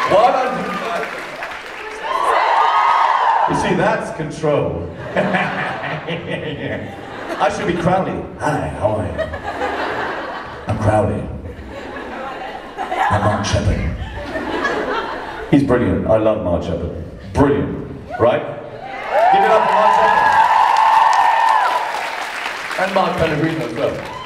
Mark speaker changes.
Speaker 1: What? You see, that's control. I should be Crowley. Hi, how are you? I'm Crowley. I'm Mark Shepard. He's brilliant. I love Mark Shepard. Brilliant. Right? Give it up for Mark Shepard. And Mark Pellegrino as well.